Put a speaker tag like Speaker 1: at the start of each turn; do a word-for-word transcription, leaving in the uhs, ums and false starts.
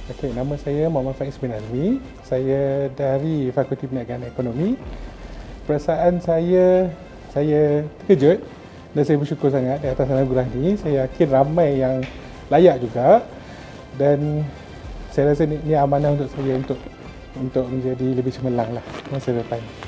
Speaker 1: Okey, nama saya Muhammad Faiz bin Azmi. Saya dari Fakulti Perniagaan Ekonomi. Perasaan saya, saya terkejut dan saya bersyukur sangat di atas anugerah ni. Saya yakin ramai yang layak juga dan saya rasa ni, ni amanah untuk saya untuk untuk menjadi lebih cemerlang lah masa depan.